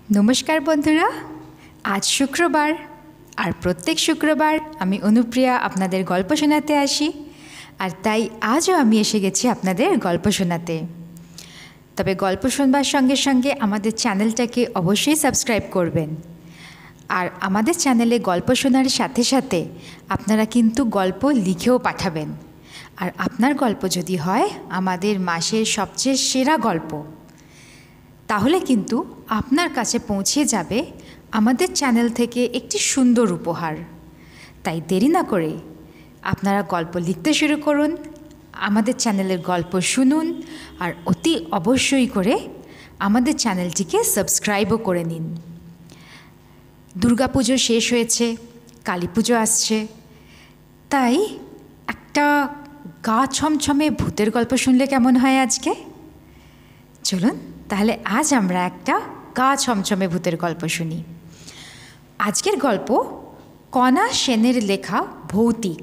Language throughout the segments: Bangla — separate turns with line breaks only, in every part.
নমস্কার বন্ধুরা, আজ শুক্রবার আর প্রত্যেক শুক্রবার আমি অনুপ্রিয়া আপনাদের গল্প শোনাতে আসি। আর তাই আজও আমি এসে গেছি আপনাদের গল্প শোনাতে। তবে গল্প শোনবার সঙ্গে সঙ্গে আমাদের চ্যানেলটাকে অবশ্যই সাবস্ক্রাইব করবেন। আর আমাদের চ্যানেলে গল্প শোনার সাথে সাথে আপনারা কিন্তু গল্প লিখেও পাঠাবেন। আর আপনার গল্প যদি হয় আমাদের মাসের সবচেয়ে সেরা গল্প, তাহলে কিন্তু আপনার কাছে পৌঁছে যাবে আমাদের চ্যানেল থেকে একটি সুন্দর উপহার। তাই দেরি না করে আপনারা গল্প লিখতে শুরু করুন, আমাদের চ্যানেলের গল্প শুনুন, আর অতি অবশ্যই করে আমাদের চ্যানেলটিকে সাবস্ক্রাইবও করে নিন। দুর্গাপুজো শেষ হয়েছে, কালী পুজো আসছে, তাই একটা গা ছমছমে ভূতের গল্প শুনলে কেমন হয় আজকে? চলুন তাহলে আজ আমরা একটা গা ছমছমে ভূতের গল্প শুনি। আজকের গল্প কণা সেনের লেখা ভৌতিক।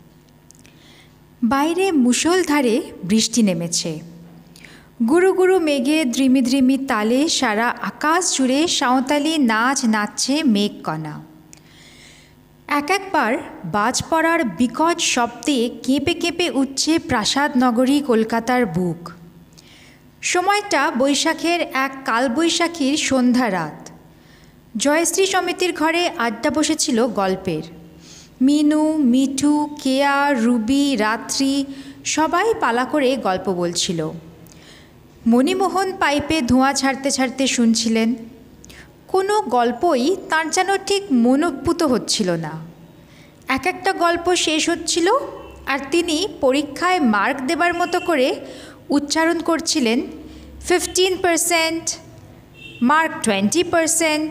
বাইরে মুষলধারে বৃষ্টি নেমেছে। গুরু গুরু মেঘে দ্রিমি দ্রিমি তালে সারা আকাশ জুড়ে সাঁওতালি নাচ নাচছে মেঘকণা। এক একবার বাজ পড়ার বিকট শব্দে কেঁপে কেঁপে উঠছে প্রাসাদ নগরী কলকাতার বুক। সময়টা বৈশাখের এক কালবৈশাখীর সন্ধ্যা রাত। জয়শ্রী সমিতির ঘরে আড্ডা বসেছিল গল্পের। মিনু, মিঠু, কেয়া, রুবি, রাত্রি সবাই পালা করে গল্প বলছিল। মণিমোহন পাইপে ধোঁয়া ছাড়তে ছাড়তে শুনছিলেন। কোনো গল্পই তাঁর যেন ঠিক মনোপুত হচ্ছিল না। এক একটা গল্প শেষ হচ্ছিল আর তিনি পরীক্ষায় মার্ক দেবার মতো করে উচ্চারণ করছিলেন 15%, মার্ক 20%,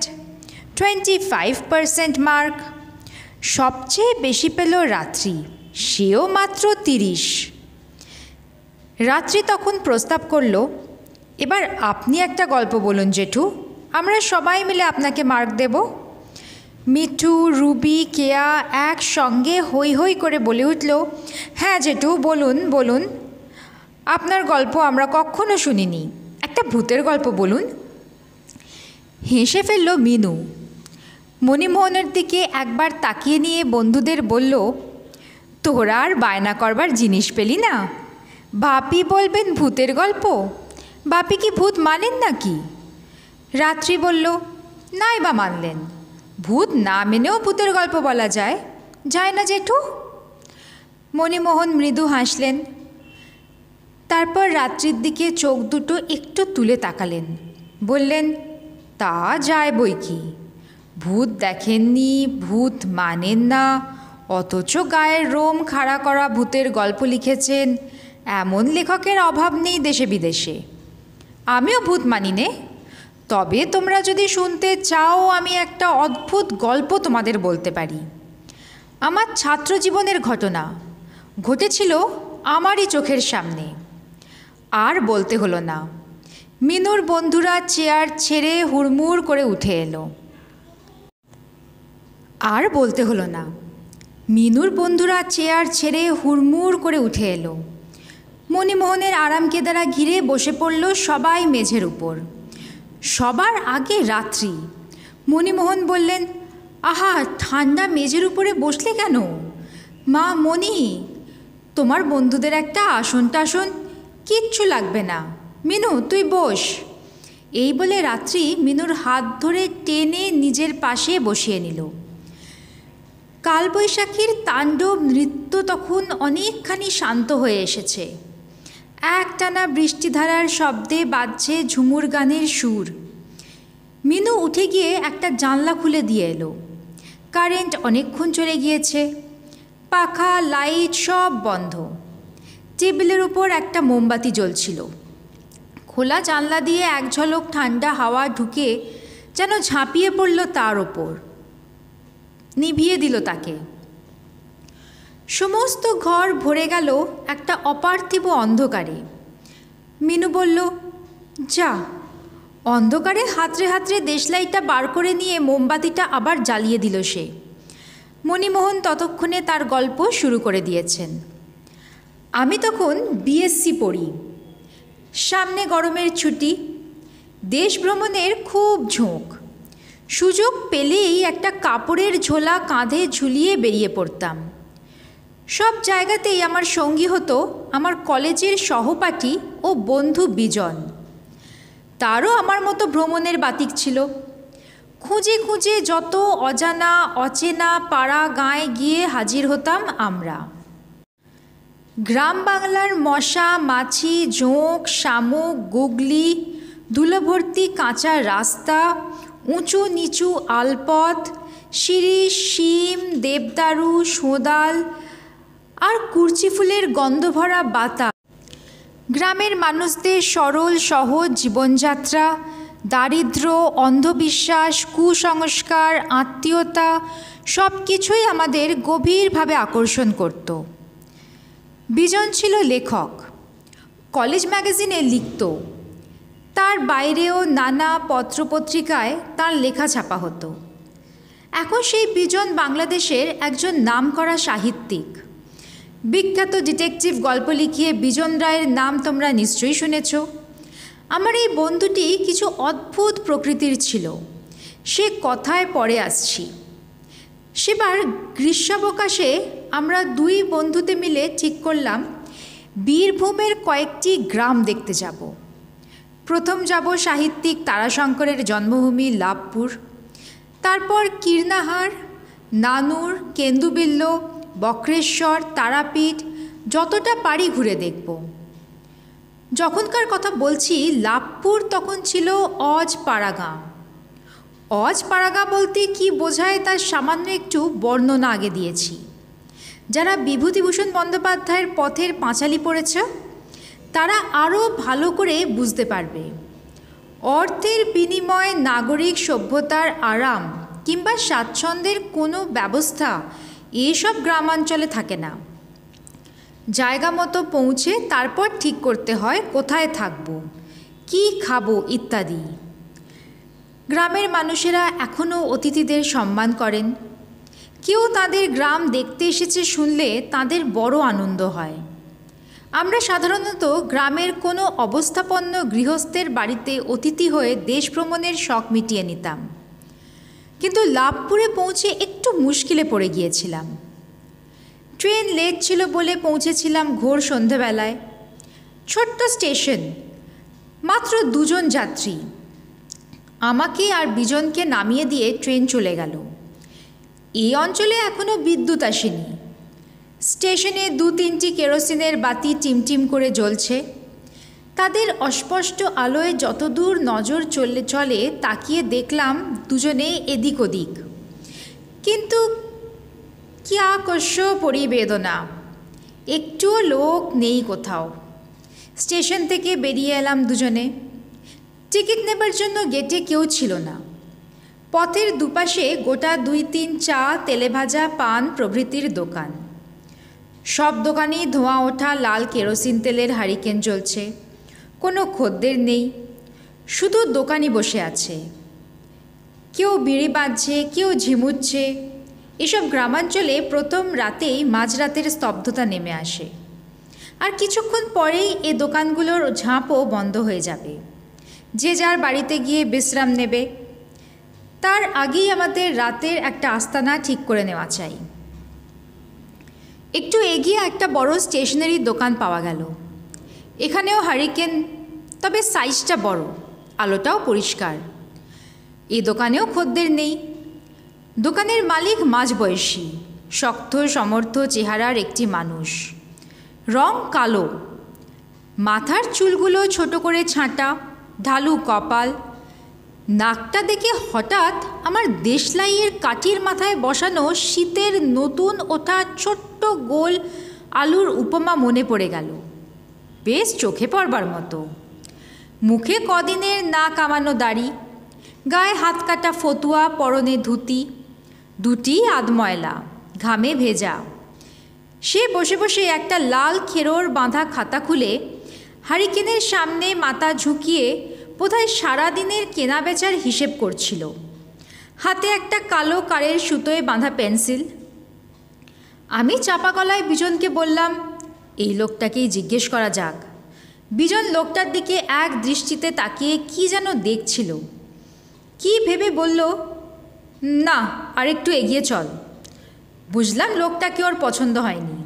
25% মার্ক। সবচেয়ে বেশি পেল রাত্রি, সেও মাত্র 30। রাত্রি তখন প্রস্তাব করল, এবার আপনি একটা গল্প বলুন জেঠু, আমরা সবাই মিলে আপনাকে মার্ক দেব। মিঠু, রুবি, কেয়া একসঙ্গে হৈ হৈ করে বলে উঠল, হ্যাঁ জেঠু, বলুন বলুন, আপনার গল্প আমরা কখনো শুনিনি, একটা ভূতের গল্প বলুন। হেসে ফেলল মিনু। মণিমোহনের দিকে একবার তাকিয়ে নিয়ে বন্ধুদের বলল, তোরা আর বায়না করবার জিনিস পেলি না? বাপি বলবেন ভূতের গল্প? বাপি কি ভূত মানেন নাকি? রাত্রি বলল, নাই বা মানলেন, ভূত না মেনেও ভূতের গল্প বলা যায়, যায় না জেঠু? মণিমোহন মৃদু হাসলেন। তারপর রাত্রির দিকে চোখ দুটো একটু তুলে তাকালেন, বললেন, তা যায় বই কি, ভূত দেখেননি, ভূত মানেন না, অথচ গায়ের রোম খাড়া করা ভূতের গল্প লিখেছেন, এমন লেখকের অভাব নেই দেশে বিদেশে। আমিও ভূত মানি নে, তবে তোমরা যদি শুনতে চাও আমি একটা অদ্ভুত গল্প তোমাদের বলতে পারি। আমার ছাত্র জীবনের ঘটনা, ঘটেছিল আমারই চোখের সামনে। আর বলতে হলো না। মিনুর বন্ধুরা চেয়ার ছেড়ে হুড়মুড় করে উঠে এলো। আর বলতে হলো না। মিনুর বন্ধুরা চেয়ার ছেড়ে হুড়মুড় করে উঠে এলো। মণিমোহনের আরামকেদারা ঘিরে বসে পড়ল সবাই মেঝের উপর। সবার আগে রাত্রি। মণিমোহন বললেন, আহা, ঠান্ডা মেঝের উপরে বসলে কেন? মা মণি, তোমার বন্ধুদের একটা আসন টাসন, কিচ্ছু লাগবে না, মিনু তুই বস। এই বলে রাত্রি মিনুর হাত ধরে টেনে নিজের পাশে বসিয়ে নিল। কালবৈশাখীর তাণ্ডব নৃত্য তখন অনেকখানি শান্ত হয়ে এসেছে। একটানা বৃষ্টিধারার শব্দে বাজছে ঝুমুর গানের সুর। মিনু উঠে গিয়ে একটা জানলা খুলে দিয়ে এলো। কারেন্ট অনেকক্ষণ চলে গিয়েছে, পাখা লাইট সব বন্ধ। টেবিলের উপর একটা মোমবাতি জ্বলছিল। খোলা জানলা দিয়ে এক ঝলক ঠান্ডা হাওয়া ঢুকে যেন ঝাঁপিয়ে পড়ল তার ওপর, নিভিয়ে দিল তাকে। সমস্ত ঘর ভরে গেল একটা অপার্থিব অন্ধকারে। মিনু বলল, যা। অন্ধকারে হাতড়ে হাতড়ে দেশলাইটা বার করে নিয়ে মোমবাতিটা আবার জ্বালিয়ে দিল সে। মণিমোহন ততক্ষণে তার গল্প শুরু করে দিয়েছেন। আমি তখন বিএসসি পড়ি। সামনে গরমের ছুটি, দেশ ভ্রমণের খুব ঝোঁক। সুযোগ পেলেই একটা কাপড়ের ঝোলা কাঁধে ঝুলিয়ে বেরিয়ে পড়তাম। সব জায়গাতেই আমার সঙ্গী হতো আমার কলেজের সহপাঠী ও বন্ধু বিজন। তারও আমার মতো ভ্রমণের বাতিক ছিল। খুঁজে খুঁজে যত অজানা অচেনা পাড়া গাঁয়ে গিয়ে হাজির হতাম আমরা। গ্রাম বাংলার মশা মাছি জোঁক শামুক গুগলি, ধুলোভর্তি কাঁচা রাস্তা, উঁচু নিচু আলপথ, শিরীষ শিম দেবদারু সোঁদাল আর কুরচি ফুলের গন্ধভরা বাতাস, গ্রামের মানুষদের সরল সহজ জীবনযাত্রা, দারিদ্র্য অন্ধবিশ্বাস কুসংস্কার আত্মীয়তা সব কিছুই আমাদের গভীরভাবে আকর্ষণ করত। বিজন ছিল লেখক, কলেজ ম্যাগাজিনে লিখত। তার বাইরেও নানা পত্রপত্রিকায় তার লেখা ছাপা হতো। এখন সেই বিজন বাংলাদেশের একজন নামকরা সাহিত্যিক। বিখ্যাত ডিটেকটিভ গল্প লিখিয়ে বিজন রায়ের নাম তোমরা নিশ্চয়ই শুনেছ। আমার এই বন্ধুটি কিছু অদ্ভুত প্রকৃতির ছিল, সে কথায় পরে আসছি। সেবার গ্রীষ্মাবকাশে আমরা দুই বন্ধুতে মিলে ঠিক করলাম বীরভূমের কয়েকটি গ্রাম দেখতে যাব। প্রথম যাব সাহিত্যিক তারাশঙ্করের জন্মভূমি লাভপুর, তারপর কীর্ণাহার নানুর কেন্দুবিল্ল বক্রেশ্বর তারাপীঠ যতটা পারি ঘুরে দেখব। যখনকার কথা বলছি লাভপুর তখন ছিল অজপাড়াগাঁ। অজপাড়াগাঁ বলতে কি বোঝায় তার সামান্য একটু বর্ণনা আগে দিয়েছি। যারা বিভূতিভূষণ বন্দ্যোপাধ্যায়ের পথের পাঁচালী পড়েছে তারা আরও ভালো করে বুঝতে পারবে। অর্থের বিনিময়ে নাগরিক সভ্যতার আরাম কিংবা স্বাচ্ছন্দ্যের কোনো ব্যবস্থা এসব গ্রামাঞ্চলে থাকে না। জায়গা মতো পৌঁছে তারপর ঠিক করতে হয় কোথায় থাকব, কি খাবো ইত্যাদি। গ্রামের মানুষেরা এখনও অতিথিদের সম্মান করেন। কেউ তাদের গ্রাম দেখতে এসেছে শুনলে তাদের বড় আনন্দ হয়। আমরা সাধারণত গ্রামের কোনো অবস্থাপন্ন গৃহস্থের বাড়িতে অতিথি হয়ে দেশ ভ্রমণের শখ মিটিয়ে নিতাম, কিন্তু লাভপুরে পৌঁছে একটু মুশকিলে পড়ে গিয়েছিলাম। ট্রেন লেট ছিল বলে পৌঁছেছিলাম ঘোর সন্ধেবেলায়। ছোট্ট স্টেশন, মাত্র দুজন যাত্রী। আমাকে আর বিজনকে নামিয়ে দিয়ে ট্রেন চলে গেল। এই অঞ্চলে এখনও বিদ্যুৎ আসেনি। স্টেশনে দু তিনটি কেরোসিনের বাতি টিমটিম করে জ্বলছে। তাদের অস্পষ্ট আলোয় যতদূর নজর চলে তাকিয়ে দেখলাম দুজনে এদিক ওদিক, কিন্তু কি আকস্য পরিবেদনা, একটুও লোক নেই কোথাও। স্টেশন থেকে বেরিয়ে এলাম দুজনে। টিকিট নেবার জন্য গেটে কেউ ছিল না। পথের দুপাশে গোটা দুই তিন চা তেলেভাজা পান প্রভৃতির দোকান। সব দোকানেই ধোঁয়া ওঠা লাল কেরোসিন তেলের হারিকেন জ্বলছে। কোনো খদ্দের নেই, শুধু দোকানি বসে আছে। কেউ বিড়ি বাঁধছে, কেউ ঝিমুচ্ছে। এসব গ্রামাঞ্চলে প্রথম রাতেই মাঝরাতের স্তব্ধতা নেমে আসে, আর কিছুক্ষণ পরেই এ দোকানগুলোর ঝাঁপও বন্ধ হয়ে যাবে। যে যার বাড়িতে গিয়ে বিশ্রাম নেবে। তার আগেই আমাদের রাতের একটা আস্তানা ঠিক করে নেওয়া চাই। একটু এগিয়ে একটা বড় স্টেশনারি দোকান পাওয়া গেল। এখানেও হারিকেন, তবে সাইজটা বড়, আলোটাও পরিষ্কার। এই দোকানেও খদ্দের নেই। দোকানের মালিক মাঝবয়সী, শক্ত সমর্থ চেহারার একটি মানুষ। রং কালো, মাথার চুলগুলো ছোট করে ছাঁটা, ঢালু কপাল। নাকটা দেখে হঠাৎ আমার দেশলাইয়ের কাঠির মাথায় বসানো শীতের নতুন ওঠা ছোট্ট গোল আলুর উপমা মনে পড়ে গেল। বেশ চোখে পড়বার মতো। মুখে কদিনের না কামানো দাড়ি, গায়ে হাত কাটা ফতুয়া, পরনে ধুতি, দুটি আধময়লা, ঘামে ভেজা। সে বসে বসে একটা লাল খেরোর বাঁধা খাতা খুলে হারিকেনের সামনে মাথা ঝুঁকিয়ে বোধহয় সারাদিনের কেনাবেচার হিসেব করছিল। হাতে একটা কালো কারের সুতোয় বাঁধা পেন্সিল। আমি চাপা গলায় বিজনকে বললাম, এই লোকটাকেই জিজ্ঞেস করা যাক। বিজন লোকটার দিকে এক দৃষ্টিতে তাকিয়ে কি যেন দেখছিল। কি ভেবে বলল, না, আর একটু এগিয়ে চল। বুঝলাম লোকটাকে ওর পছন্দ হয়নি।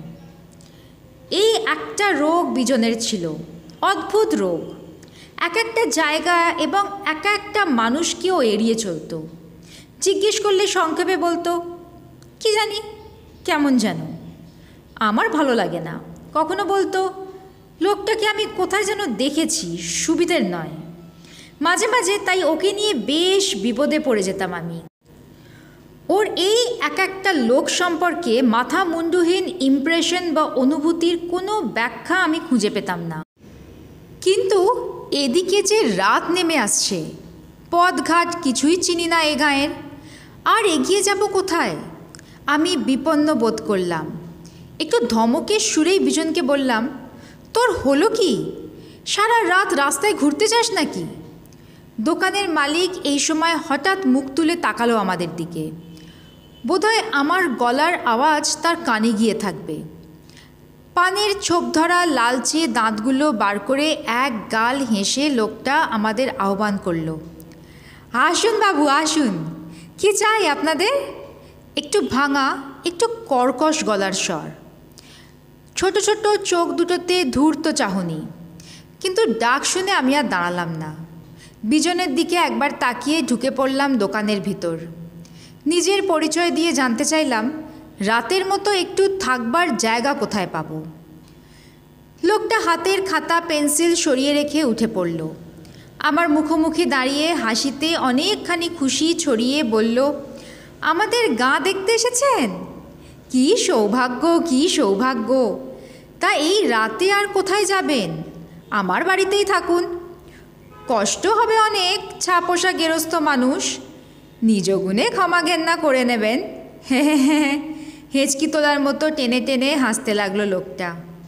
এই একটা রোগ বিজনের ছিল, অদ্ভুত রোগ। এক একটা জায়গা এবং এক একটা মানুষকেও এড়িয়ে চলতো। জিজ্ঞেস করলে সংক্ষেপে বলতো, কি জানি, কেমন যেন, আমার ভালো লাগে না। কখনো বলতো, লোকটাকে আমি কোথায় যেন দেখেছি, সুবিধের নয়। মাঝে মাঝে তাই ওকে নিয়ে বেশ বিপদে পড়ে যেতাম আমি। ওর এই এক একটা লোক সম্পর্কে মাথা মুন্ডুহীন ইমপ্রেশন বা অনুভূতির কোনো ব্যাখ্যা আমি খুঁজে পেতাম না। কিন্তু এদিকে যে রাত নেমে আসছে, পথঘাট কিছুই চিনি না এ গাঁয়ের, আর এগিয়ে যাব কোথায়? আমি বিপন্ন বোধ করলাম। একটু ধমকের সুরেই বিজনকে বললাম, তোর হলো কি? সারা রাত রাস্তায় ঘুরতে যাস নাকি? দোকানের মালিক এই সময় হঠাৎ মুখ তুলে তাকালো আমাদের দিকে। বোধহয় আমার গলার আওয়াজ তার কানে গিয়ে থাকবে। পানের ছোপ ধরা লালচে দাঁতগুলো বার করে এক গাল হেসে লোকটা আমাদের আহ্বান করল, আসুন বাবু আসুন, কি চাই আপনাদের? একটু ভাঙা, একটু কর্কশ গলার স্বর, ছোট ছোট চোখ দুটোতে ধূর্ত চাহনি। কিন্তু ডাক শুনে আমি আর দাঁড়ালাম না। বিজনের দিকে একবার তাকিয়ে ঢুকে পড়লাম দোকানের ভিতর। নিজের পরিচয় দিয়ে জানতে চাইলাম, রাতের মতো একটু থাকবার জায়গা কোথায় পাবো? লোকটা হাতের খাতা পেন্সিল সরিয়ে রেখে উঠে পড়ল। আমার মুখোমুখি দাঁড়িয়ে হাসিতে অনেকখানি খুশি ছড়িয়ে বলল, আমাদের গাঁ দেখতে এসেছেন? কী সৌভাগ্য, কী সৌভাগ্য! তা এই রাতে আর কোথায় যাবেন? আমার বাড়িতেই থাকুন। কষ্ট হবে অনেক, ছাপোষা গেরস্থ মানুষ, নিজ গুণে ক্ষমা ঘেন্না করে নেবেন। হ্যাঁ, হেঁচকি তোলার মতো টেনে টেনে হাসতে লাগলো লোকটা।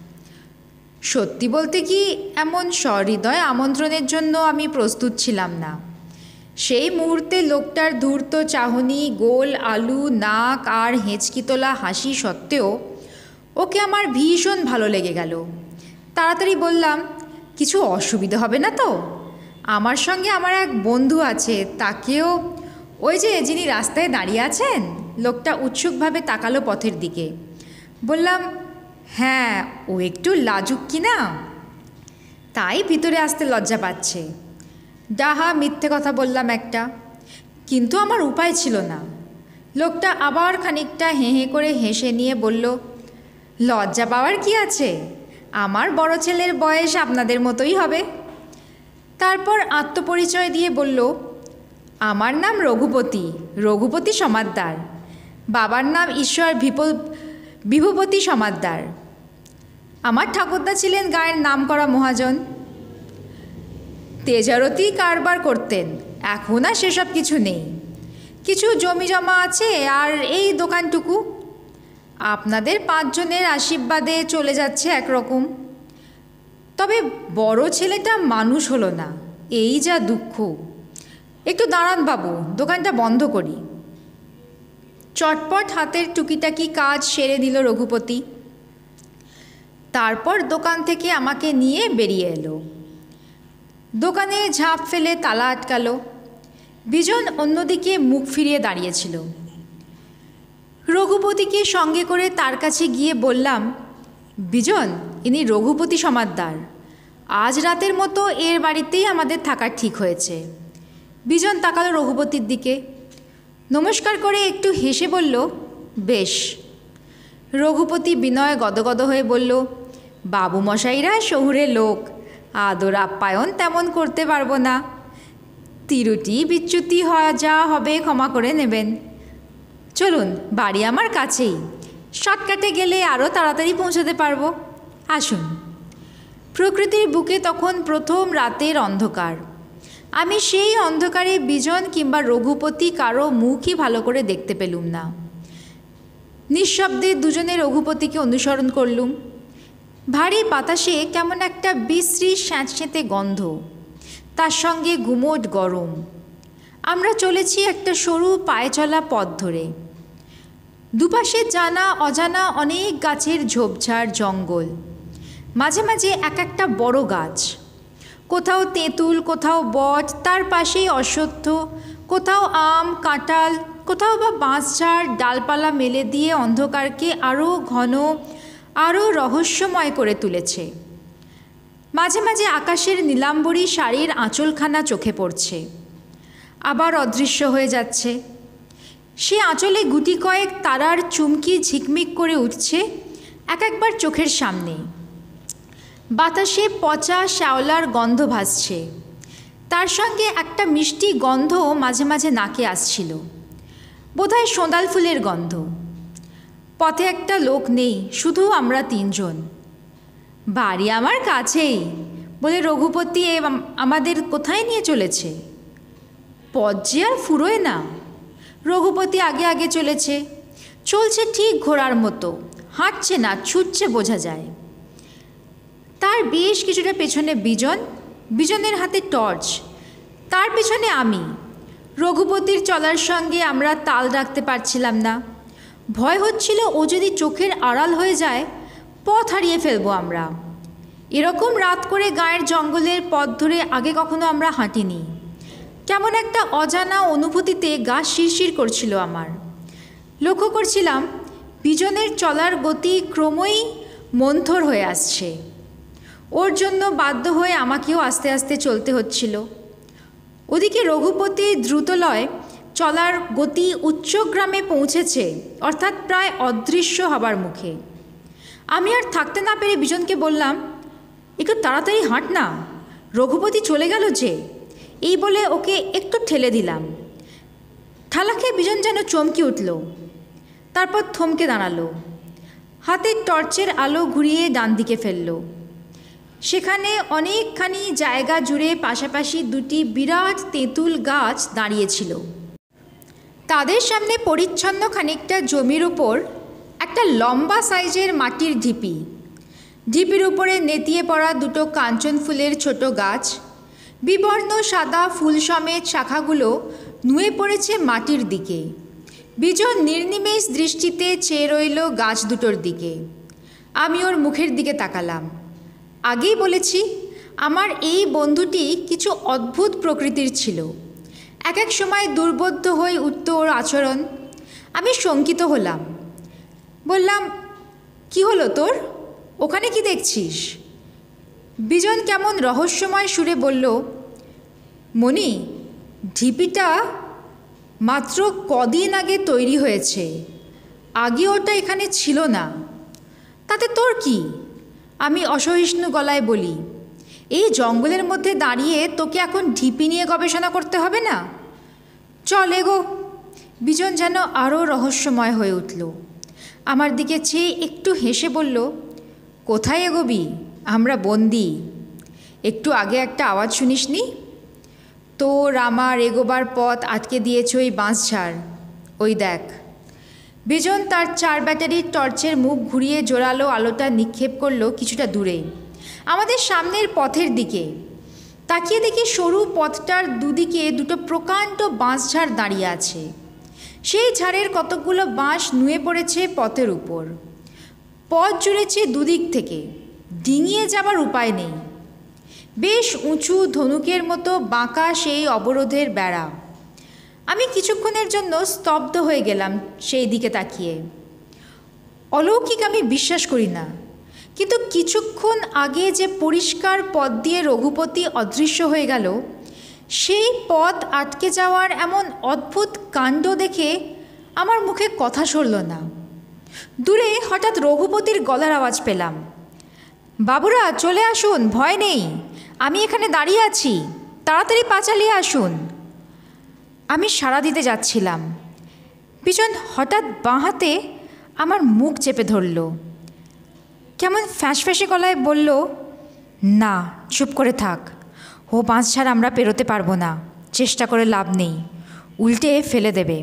সত্যি বলতে কি, এমন সহৃদয় আমন্ত্রণের জন্য আমি প্রস্তুত ছিলাম না। সেই মুহূর্তে লোকটার ধূর্ত চাহনি, গোল আলু নাক আর হেঁচকি তোলা হাসি সত্ত্বেও ওকে আমার ভীষণ ভালো লেগে গেল। তাড়াতাড়ি বললাম, কিছু অসুবিধা হবে না তো? আমার সঙ্গে আমার এক বন্ধু আছে, তাকেও। ওই যে যিনি রাস্তায় দাঁড়িয়ে আছেন। লোকটা উৎসুকভাবে তাকালো পথের দিকে। বললাম, হ্যাঁ, ও একটু লাজুক কি না, তাই ভিতরে আসতে লজ্জা পাচ্ছে। ডাহা মিথ্যে কথা বললাম একটা, কিন্তু আমার উপায় ছিল না। লোকটা আবার খানিকটা হেঁ করে হেসে নিয়ে বলল, লজ্জা পাওয়ার কি আছে? আমার বড় ছেলের বয়স আপনাদের মতোই হবে। তারপর আত্মপরিচয় দিয়ে বলল, আমার নাম রঘুপতি, রঘুপতি সমাদ্দার। বাবার নাম ঈশ্বর বিভূপতি সমাদ্দার। আমার ঠাকুরদা ছিলেন গায়ের নামকরা মহাজন, তেজারতি কারবার করতেন। এখন আর সেসব কিছু নেই, কিছু জমি জমা আছে আর এই দোকানটুকু। আপনাদের 5 জনের আশীর্বাদে চলে যাচ্ছে একরকম। তবে বড় ছেলেটা মানুষ হলো না, এই যা দুঃখ। একটু দাঁড়ান বাবু, দোকানটা বন্ধ করি। চটপট হাতের টুকিটাকি কাজ সেরে দিল রঘুপতি। তারপর দোকান থেকে আমাকে নিয়ে বেরিয়ে এলো। দোকানে ঝাঁপ ফেলে তালা আটকালো। বিজন অন্যদিকে মুখ ফিরিয়ে দাঁড়িয়েছিল। রঘুপতিকে সঙ্গে করে তার কাছে গিয়ে বললাম, বিজন, ইনি রঘুপতি সমাদ্দার। আজ রাতের মতো এর বাড়িতেই আমাদের থাকার ঠিক হয়েছে। বিজন তাকালো রঘুপতির দিকে, নমস্কার করে একটু হেসে বলল, বেশ। রঘুপতি বিনয় গদগদ হয়ে বলল, বাবু মশাইরা শহুরে লোক, আদর আপ্যায়ন তেমন করতে পারবো না। তিরুটি বিচ্যুতি যা হবে ক্ষমা করে নেবেন। চলুন, বাড়ি আমার কাছেই, শর্টকাটে গেলে আরও তাড়াতাড়ি পৌঁছাতে পারবো। আসুন। প্রকৃতির বুকে তখন প্রথম রাতের অন্ধকার। আমি সেই অন্ধকারে বিজন কিংবা রঘুপতি কারো মুখই ভালো করে দেখতে পেলুম না। নিঃশব্দে দুজনে রঘুপতিকে অনুসরণ করলুম। ভারী বাতাসে কেমন একটা বিশ্রী স্যাঁতস্যাঁতে গন্ধ, তার সঙ্গে গুমোট গরম। আমরা চলেছি একটা সরু পায়ে চলা পথ ধরে। দুপাশে জানা অজানা অনেক গাছের ঝোপঝাড় জঙ্গল, মাঝে মাঝে এক একটা বড় গাছ, কোথাও তেঁতুল, কোথাও বট, তার পাশেই অশ্বত্থ, কোথাও আম, কাঁঠাল, কোথাও বা বাঁশঝাড় ডালপালা মেলে দিয়ে অন্ধকারকে আরও ঘন, আরও রহস্যময় করে তুলেছে। মাঝে মাঝে আকাশের নীলাম্বরী শাড়ির আঁচলখানা চোখে পড়ছে, আবার অদৃশ্য হয়ে যাচ্ছে। সে আঁচলে গুটি কয়েক তারার চুমকি ঝিকমিক করে উঠছে এক একবার চোখের সামনে। বাতাসে পচা শ্যাওলার গন্ধ ভাসছে, তার সঙ্গে একটা মিষ্টি গন্ধ মাঝে মাঝে নাকে আসছিল, বোধহয় সঁদাল ফুলের গন্ধ। পথে একটা লোক নেই, শুধু আমরা তিনজন। বাড়ি আমার কাছেই বলে রঘুপতি আমাদের কোথায় নিয়ে চলেছে? পথ যে আর ফুরোয় না। রঘুপতি আগে আগে চলেছে, চলছে ঠিক ঘোড়ার মতো, হাঁটছে না, ছুটছে বোঝা যায়। তার বেশ কিছুটা পেছনে বিজন, বিজনের হাতে টর্চ, তার পেছনে আমি। রঘুপতির চলার সঙ্গে আমরা তাল রাখতে পারছিলাম না। ভয় হচ্ছিল ও যদি চোখের আড়াল হয়ে যায়, পথ হারিয়ে ফেলবো আমরা। এরকম রাত করে গায়ের জঙ্গলের পথ ধরে আগে কখনো আমরা হাঁটিনি। কেমন একটা অজানা অনুভূতিতে গা শিরশির করছিল আমার। লক্ষ্য করছিলাম বিজনের চলার গতি ক্রমই মন্থর হয়ে আসছে। ওর জন্য বাধ্য হয়ে আমাকেও আস্তে আস্তে চলতে হচ্ছিল। ওদিকে রঘুপতি দ্রুতলয় চলার গতি উচ্চগ্রামে পৌঁছেছে, অর্থাৎ প্রায় অদৃশ্য হবার মুখে। আমি আর থাকতে না পেরে বিজনকে বললাম, একটু তাড়াতাড়ি হাঁট না, রঘুপতি চলে গেল যে। এই বলে ওকে একটু ঠেলে দিলাম। ঠেলা খেয়ে বিজন যেন চমকে উঠল, তারপর থমকে দাঁড়ালো। হাতের টর্চের আলো ঘুরিয়ে ডান দিকে ফেলল। সেখানে অনেকখানি জায়গা জুড়ে পাশাপাশি দুটি বিরাট তেঁতুল গাছ দাঁড়িয়েছিল। তাদের সামনে পরিচ্ছন্ন খানিকটা জমির উপর একটা লম্বা সাইজের মাটির ঢিপি। ঢিপির উপরে নেতিয়ে পড়া দুটো কাঞ্চন ফুলের ছোট গাছ, বিবর্ণ সাদা ফুল সমেত শাখাগুলো নুয়ে পড়েছে মাটির দিকে। বিজন নির্নিমেষ দৃষ্টিতে চেয়ে রইল গাছ দুটোর দিকে। আমি ওর মুখের দিকে তাকালাম। আগেই বলেছি, আমার এই বন্ধুটি কিছু অদ্ভুত প্রকৃতির ছিল। এক এক সময় দুর্বোধ্য হয়ে উঠত ওর আচরণ। আমি শঙ্কিত হলাম। বললাম, কি হলো তোর? ওখানে কি দেখছিস? বিজন কেমন রহস্যময় সুরে বলল, মণি, ঢিপিটা মাত্র কদিন আগে তৈরি হয়েছে, আগে ওটা এখানে ছিল না। তাতে তোর কি? আমি অসহিষ্ণু গলায় বলি, এই জঙ্গলের মধ্যে দাঁড়িয়ে তোকে এখন ঢিপি নিয়ে গবেষণা করতে হবে না? চল এগো। বিজন যেন আরও রহস্যময় হয়ে উঠল। আমার দিকে চেয়ে একটু হেসে বলল, কোথায় এগোবি? আমরা বন্দি। একটু আগে একটা আওয়াজ শুনিসনি? তোর আমার এগোবার পথ আটকে দিয়েছে ওই বাঁশঝাড়। ওই দেখ। বিজন তার 4 ব্যাটারির টর্চের মুখ ঘুরিয়ে জোরালো আলোটা নিক্ষেপ করলো কিছুটা দূরে, আমাদের সামনের পথের দিকে। তাকিয়ে দেখি সরু পথটার দুদিকে দুটো প্রকাণ্ড বাঁশঝাড় দাঁড়িয়ে আছে। সেই ঝাড়ের কতকগুলো বাঁশ নুয়ে পড়েছে পথের উপর। পথ জুড়েছে দুদিক থেকে, ডিঙিয়ে যাবার উপায় নেই। বেশ উঁচু ধনুকের মতো বাঁকা সেই অবরোধের বেড়া। আমি কিছুক্ষণের জন্য স্তব্ধ হয়ে গেলাম সেই দিকে তাকিয়ে। অলৌকিক আমি বিশ্বাস করি না, কিন্তু কিছুক্ষণ আগে যে পরিষ্কার পথ দিয়ে রঘুপতি অদৃশ্য হয়ে গেল, সেই পথ আটকে যাওয়ার এমন অদ্ভুত কাণ্ড দেখে আমার মুখে কথা সরল না। দূরে হঠাৎ রঘুপতির গলার আওয়াজ পেলাম, বাবুরা চলে আসুন, ভয় নেই, আমি এখানে দাঁড়িয়ে আছি, তাড়াতাড়ি পা চালিয়ে আসুন। আমি সাড়া দিতে যাচ্ছিলাম। বিজন হঠাৎ বাঁ হাতে আমার মুখ চেপে ধরল, কেমন ফ্যাঁসফ্যাঁসে গলায় বলল, না, চুপ করে থাক, ও বাঁশঝাড় আমরা পেরোতে পারবো না, চেষ্টা করে লাভ নেই, উল্টে ফেলে দেবে।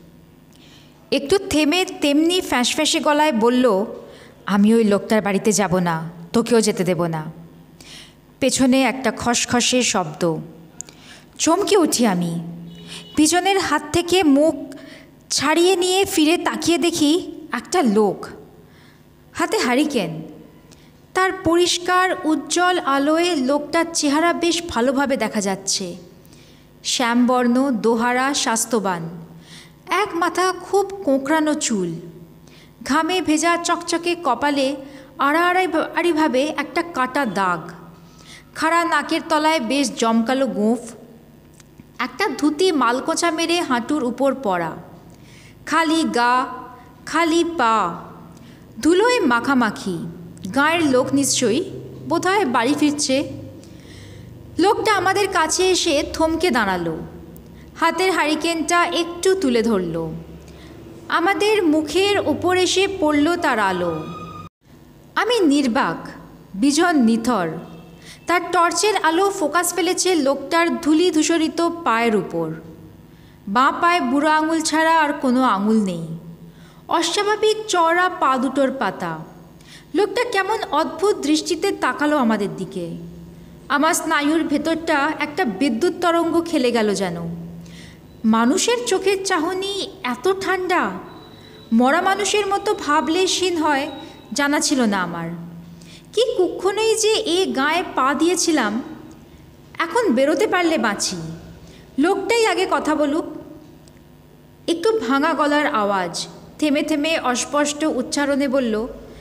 একটু থেমে তেমনি ফ্যাঁসফ্যাঁসে গলায় বলল, আমি ওই লোকটার বাড়িতে যাব না, তোকেও যেতে দেব না। পেছনে একটা খসখসে শব্দ। চমকে উঠি আমি। বিজনের হাত থেকে মুখ ছাড়িয়ে নিয়ে ফিরে তাকিয়ে দেখি একটা লোক, হাতে হারিকেন। তার পরিষ্কার উজ্জ্বল আলোয় লোকটার চেহারা বেশ ভালোভাবে দেখা যাচ্ছে, শ্যামবর্ণ, দোহারা, স্বাস্থ্যবান, এক মাথা খুব কোঁকড়ানো চুল, ঘামে ভেজা চকচকে কপালে আড়াআড়িভাবে একটা কাটা দাগ, খাড়া নাকের তলায় বেশ জমকালো গোঁফ, একটা ধুতি মালকোঁচা মেরে হাঁটুর উপর পড়া, খালি গা, খালি পা, ধুলোয় মাখামাখি, গাঁয়ের লোক নিশ্চয়ই, বোধহয় বাড়ি ফিরছে। লোকটা আমাদের কাছে এসে থমকে দাঁড়ালো, হাতের হারিকেনটা একটু তুলে ধরল, আমাদের মুখের ওপর এসে পড়ল তার আলো। আমি নির্বাক, বিজন নিথর, তার টর্চের আলো ফোকাস ফেলেছে লোকটার ধূলি ধূসরিত পায়ের উপর। বাঁ পায়ে বুড়ো আঙুল ছাড়া আর কোনো আঙুল নেই, অস্বাভাবিক চওড়া পা দুটোর পাতা। লোকটা কেমন অদ্ভুত দৃষ্টিতে তাকালো আমাদের দিকে। আমার স্নায়ুর ভেতরটা একটা বিদ্যুৎ তরঙ্গ খেলে গেল যেন। মানুষের চোখের চাহনি এত ঠান্ডা, মরা মানুষের মতো ভাবলে শিন হয় জানা ছিল না আমার। কি কুক্ষণেই যে এ গায়ে পা দিয়েছিলাম, এখন বেরোতে পারলে বাঁচি। লোকটাই আগে কথা বলুক। একটু ভাঙা গলার আওয়াজ, থেমে থেমে অস্পষ্ট উচ্চারণে বলল,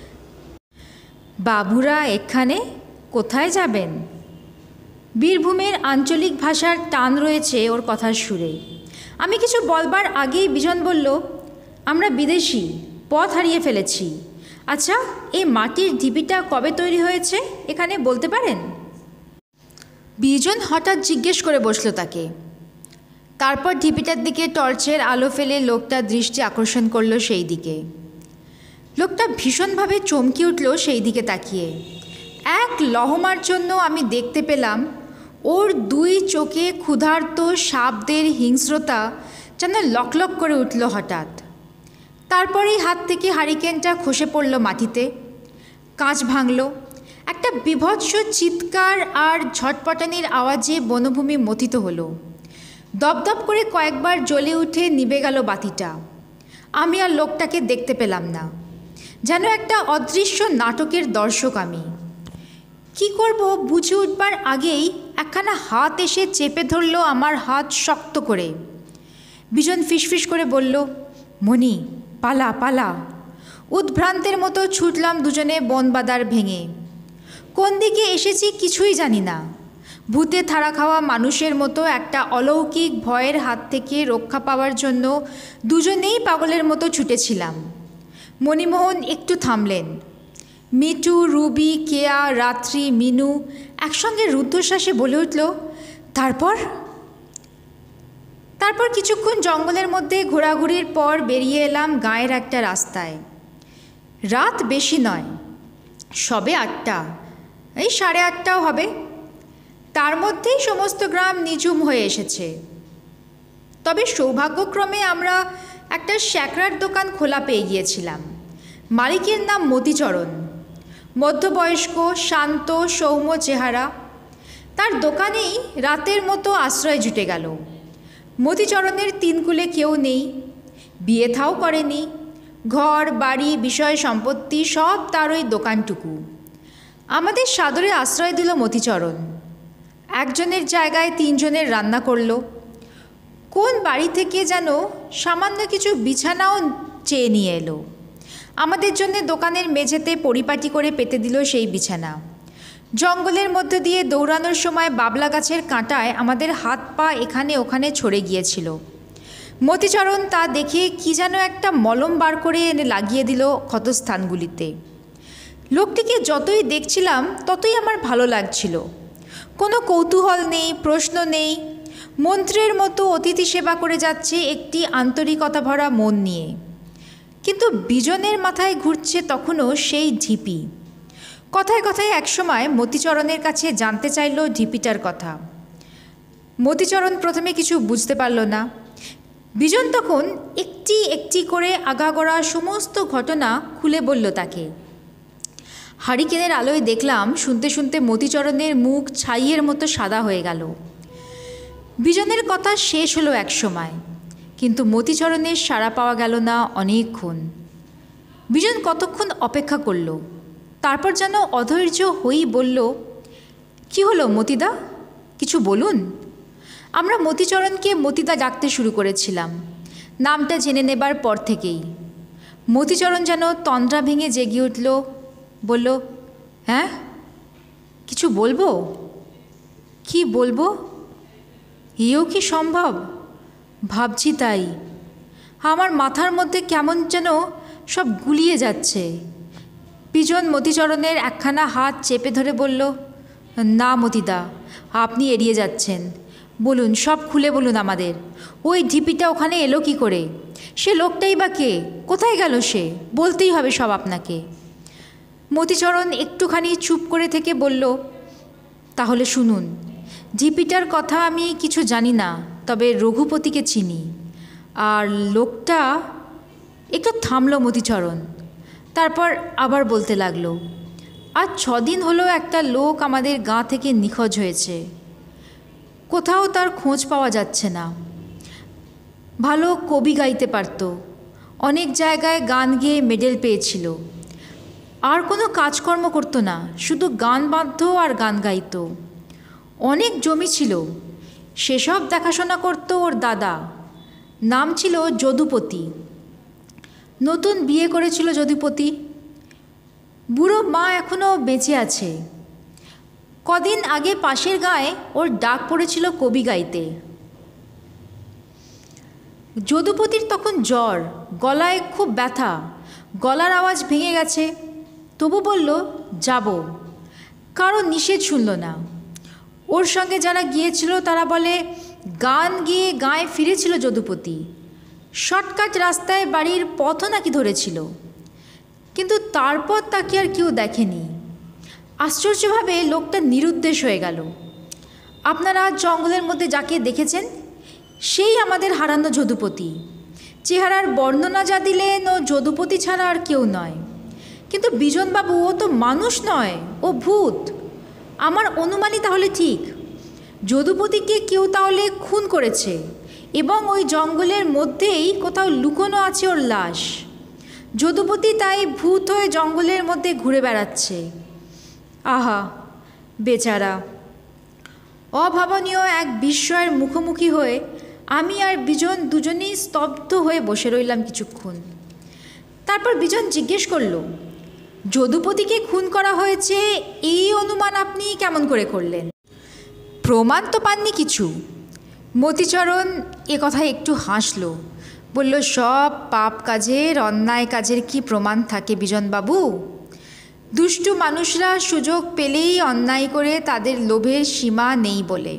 বাবুরা এখানে কোথায় যাবেন? বীরভূমের আঞ্চলিক ভাষার টান রয়েছে ওর কথার সুরে। আমি কিছু বলবার আগেই বিজন বলল, আমরা বিদেশি, পথ হারিয়ে ফেলেছি। আচ্ছা, এই মাটির ঢিপিটা কবে তৈরি হয়েছে এখানে বলতে পারেন? বিজন হঠাৎ জিজ্ঞেস করে বসলো তাকে। তারপর ঢিপিটার দিকে টর্চের আলো ফেলে লোকটার দৃষ্টি আকর্ষণ করলো সেই দিকে। লোকটা ভীষণভাবে চমকে উঠল সেই দিকে তাকিয়ে। এক লহমার জন্য আমি দেখতে পেলাম ওর দুই চোখে ক্ষুধার্ত সাপদের হিংস্রতা যেন লকলক করে উঠল হঠাৎ। তারপরেই হাত থেকে হারিকেনটা খসে পড়ল মাটিতে, কাঁচ ভাঙল। একটা বিভৎস চিৎকার আর ঝটপটানির আওয়াজে বনভূমি মথিত হলো। দপদপ করে কয়েকবার জ্বলে উঠে নিভে গেল বাতিটা। আমি আর লোকটাকে দেখতে পেলাম না, যেন একটা অদৃশ্য নাটকের দর্শক আমি। কি করব বুঝে উঠবার আগেই একখানা হাত এসে চেপে ধরল আমার হাত শক্ত করে। বিজন ফিসফিস করে বলল, মণি পালা পালা। উদ্ভ্রান্তের মতো ছুটলাম দুজনে বনবাদার ভেঙে। কোন দিকে এসেছি কিছুই জানি না। ভূতে থাড়া খাওয়া মানুষের মতো একটা অলৌকিক ভয়ের হাত থেকে রক্ষা পাওয়ার জন্য দুজনেই পাগলের মতো ছুটেছিলাম। মণিমোহন একটু থামলেন। মিটু, রুবি, কেয়া, রাত্রি, মিনু একসঙ্গে রুদ্ধশ্বাসে বলে উঠল, তারপর? তারপর কিছুক্ষণ জঙ্গলের মধ্যে ঘোরাঘুরির পর বেরিয়ে এলাম গাঁয়ের একটা রাস্তায়। রাত বেশি নয়, সবে 8টা, এই 8:30টাও হবে। তার মধ্যেই সমস্ত গ্রাম নিঝুম হয়ে এসেছে। তবে সৌভাগ্যক্রমে আমরা একটা স্যাকরার দোকান খোলা পেয়ে গিয়েছিলাম। মালিকের নাম মতিচরণ, মধ্যবয়স্ক, শান্ত, সৌম্য চেহারা। তার দোকানেই রাতের মতো আশ্রয় জুটে গেল। মতিচরণের 3 কুলে কেউ নেই, বিয়ে থাও করেনি। ঘর বাড়ি বিষয় সম্পত্তি সব তার ওই দোকানটুকু। আমাদের সাদরে আশ্রয় দিল মতিচরণ। একজনের জায়গায় 3 জনের রান্না করল। কোন বাড়ি থেকে যেন সামান্য কিছু বিছানাও চেয়ে নিয়ে এলো। আমাদের জন্য দোকানের মেঝেতে পরিপাটি করে পেতে দিল সেই বিছানা। জঙ্গলের মধ্যে দিয়ে দৌড়ানোর সময় বাবলা গাছের কাঁটায় আমাদের হাত পা এখানে ওখানে ছড়ে গিয়েছিল। মতিচরণ তা দেখে কি যেন একটা মলম বার করে এনে লাগিয়ে দিল ক্ষতস্থানগুলিতে। লোকটিকে যতই দেখছিলাম ততই আমার ভালো লাগছিল। কোনো কৌতূহল নেই, প্রশ্ন নেই। মন্ত্রের মতো অতিথি সেবা করে যাচ্ছে একটি আন্তরিকতা ভরা মন নিয়ে। কিন্তু বিজনের মাথায় ঘুরছে তখনও সেই ঢিপি। কথায় কথায় একসময় মতিচরণের কাছে জানতে চাইল ঢিপিটার কথা। মতিচরণ প্রথমে কিছু বুঝতে পারল না। বিজন তখন একটি একটি করে আগাগোড়া সমস্ত ঘটনা খুলে বলল তাকে। হারিকেনের আলোয় দেখলাম শুনতে শুনতে মতিচরণের মুখ ছাইয়ের মতো সাদা হয়ে গেল। বিজনের কথা শেষ হলো এক সময়, কিন্তু মতিচরণের সাড়া পাওয়া গেল না অনেকক্ষণ। বিজন কতক্ষণ অপেক্ষা করল, তারপর যেন অধৈর্য হয়েই বলল, কি হলো মতিদা, কিছু বলুন। আমরা মতিচরণকে মতিদা ডাকতে শুরু করেছিলাম নামটা জেনে নেবার পর থেকেই। মতিচরণ যেন তন্দ্রা ভেঙে জেগে উঠল, বলল, হ্যাঁ কিছু বলবো? কি বলবো? এও কি সম্ভব? ভাবছি তাই। আমার মাথার মধ্যে কেমন যেন সব গুলিয়ে যাচ্ছে। বিজন মতিচরণের একখানা হাত চেপে ধরে বলল, না মতিদা, আপনি এড়িয়ে যাচ্ছেন। বলুন, সব খুলে বলুন আমাদের। ওই ঢিপিটা ওখানে এলো কি করে? সে লোকটাই বা কে? কোথায় গেল সে? বলতেই হবে সব আপনাকে। মতিচরণ একটুখানি চুপ করে থেকে বলল, তাহলে শুনুন, ঢিপিটার কথা আমি কিছু জানি না, তবে রঘুপতিকে চিনি। আর লোকটা... একটু থামল মতিচরণ, তারপর আবার বলতে লাগলো, আজ 6 দিন হলো একটা লোক আমাদের গাঁ থেকে নিখোঁজ হয়েছে। কোথাও তার খোঁজ পাওয়া যাচ্ছে না। ভালো কবি গাইতে পারত, অনেক জায়গায় গান গেয়ে মেডেল পেয়েছিল। আর কোনো কাজকর্ম করতো না, শুধু গান বাঁধত আর গান গাইত। অনেক জমি ছিল, সেসব দেখাশোনা করতো ওর দাদা। নাম ছিল যদুপতি। নতুন বিয়ে করেছিল যদুপতি। বুড়ো মা এখনও বেঁচে আছে। কদিন আগে পাশের গাঁয়ে ওর ডাক পড়েছিল কবি গাইতে। যদুপতির তখন জ্বর, গলায় খুব ব্যথা, গলার আওয়াজ ভেঙে গেছে। তবু বলল যাব। কারো নিষেধ শুনল না। ওর সঙ্গে যারা গিয়েছিল তারা বলে গান গেয়ে গাঁয়ে ফিরেছিল যদুপতি। শর্টকাট রাস্তায় বাড়ির পথও নাকি ধরেছিল, কিন্তু তারপর তাকে আর কেউ দেখেনি। আশ্চর্যভাবে লোকটা নিরুদ্দেশ হয়ে গেল। আপনারা জঙ্গলের মধ্যে যাকে দেখেছেন সেই আমাদের হারানো যদুপতি। চেহারার বর্ণনা যা দিলেন ও যদুপতি ছাড়া আর কেউ নয়। কিন্তু বিজনবাবু, ও তো মানুষ নয়, ও ভূত। আমার অনুমানই তাহলে ঠিক। যদুপতিকে কেউ তাহলে খুন করেছে এবং ওই জঙ্গলের মধ্যেই কোথাও লুকোনো আছে ওর লাশ। যদুপতি তাই ভূত হয়ে জঙ্গলের মধ্যে ঘুরে বেড়াচ্ছে। আহা বেচারা! অভাবনীয় এক বিস্ময়ের মুখোমুখি হয়ে আমি আর বিজন দুজনেই স্তব্ধ হয়ে বসে রইলাম কিছুক্ষণ। তারপর বিজন জিজ্ঞেস করল, যদুপতিকে খুন করা হয়েছে এই অনুমান আপনি কেমন করে করলেন? প্রমাণ তো পাননি কিছু। মতিচরণ এ কথায় একটু হাসল, বলল, সব পাপ কাজের, অন্যায় কাজের কি প্রমাণ থাকে বিজনবাবু? দুষ্টু মানুষরা সুযোগ পেলেই অন্যায় করে, তাদের লোভের সীমা নেই বলে।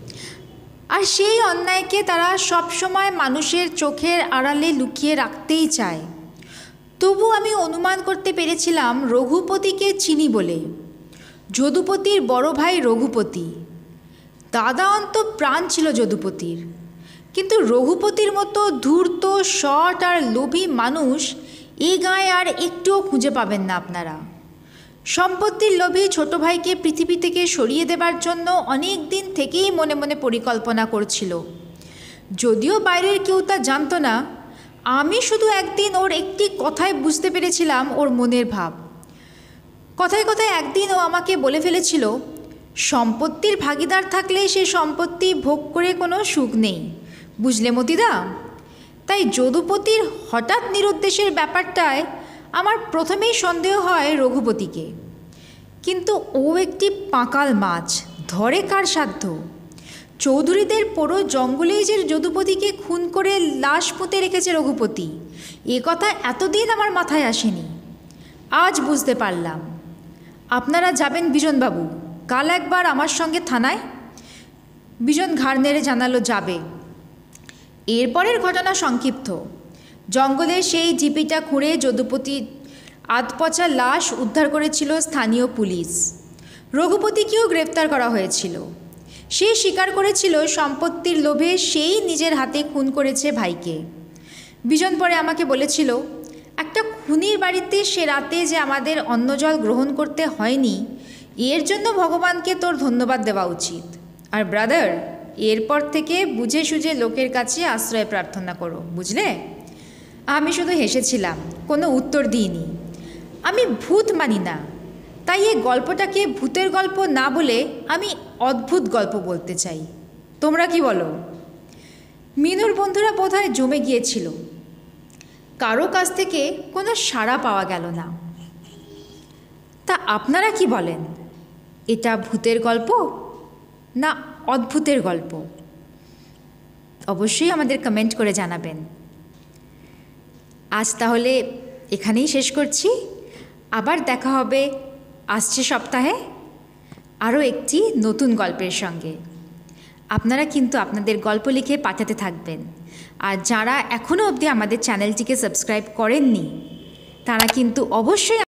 আর সেই অন্যায়কে তারা সবসময় মানুষের চোখের আড়ালে লুকিয়ে রাখতেই চায়। তবু আমি অনুমান করতে পেরেছিলাম রঘুপতিকে চিনি বলে। যদুপতির বড় ভাই রঘুপতি। দাদা অন্ত প্রাণ ছিল যদুপতির। কিন্তু রঘুপতির মতো ধূর্ত, শট আর লোভী মানুষ এই গাঁয়ে আর একটুও খুঁজে পাবেন না আপনারা। সম্পত্তির লোভী ছোট ভাইকে পৃথিবী থেকে সরিয়ে দেবার জন্য অনেক দিন থেকেই মনে মনে পরিকল্পনা করছিল। যদিও বাইরের কেউ তা জানত না, আমি শুধু একদিন ওর একটি কথায় বুঝতে পেরেছিলাম ওর মনের ভাব। কথায় কথায় একদিন ও আমাকে বলে ফেলেছিল, সম্পত্তির ভাগিদার থাকলে সে সম্পত্তি ভোগ করে কোনো সুখ নেই, বুঝলে মতিদা? তাই যদুপতির হঠাৎ নিরুদ্দেশের ব্যাপারটায় আমার প্রথমেই সন্দেহ হয় রঘুপতিকে। কিন্তু ও একটি পাঁকাল মাছ, ধরে কার সাধ্য? চৌধুরীদের পুরো জঙ্গলেই যে যদুপতিকে খুন করে লাশ পুঁতে রেখেছে রঘুপতি, এ কথা এতদিন আমার মাথায় আসেনি। আজ বুঝতে পারলাম। আপনারা যাবেন বিজনবাবু, কাল একবার আমার সঙ্গে থানায়? বিজন ঘাড় নেড়ে জানালো, যাবে। এরপরের ঘটনা সংক্ষিপ্ত। জঙ্গলে সেই জিপিটা খুঁড়ে যদুপতির আধপচা লাশ উদ্ধার করেছিল স্থানীয় পুলিশ। রঘুপতিকেও গ্রেপ্তার করা হয়েছিল। সে স্বীকার করেছিল সম্পত্তির লোভে সেই নিজের হাতে খুন করেছে ভাইকে। বিজন পরে আমাকে বলেছিল, একটা খুনির বাড়িতে সে রাতে যে আমাদের অন্নজল গ্রহণ করতে হয়নি, এর জন্য ভগবানকে তোর ধন্যবাদ দেওয়া উচিত। আর ব্রাদার, এরপর থেকে বুঝে সুঝে লোকের কাছে আশ্রয় প্রার্থনা করো, বুঝলে? আমি শুধু হেসেছিলাম, কোনো উত্তর দিইনি। আমি ভূত মানি না, তাই এই গল্পটাকে ভূতের গল্প না বলে আমি অদ্ভুত গল্প বলতে চাই। তোমরা কি বলো? মিনুর বন্ধুরা বোধহয় জমে গিয়েছিল। কারো কাছ থেকে কোনো সাড়া পাওয়া গেল না। তা আপনারা কি বলেন? এটা ভূতের গল্প না অদ্ভুতের গল্প? অবশ্যই আমাদের কমেন্ট করে জানাবেন। আজ তাহলে এখানেই শেষ করছি। আবার দেখা হবে আসছে সপ্তাহে আরও একটি নতুন গল্পের সঙ্গে। আপনারা কিন্তু আপনাদের গল্প লিখে পাঠাতে থাকবেন। আর যারা এখনও অবধি আমাদের চ্যানেলটিকে সাবস্ক্রাইব করেননি তারা কিন্তু অবশ্যই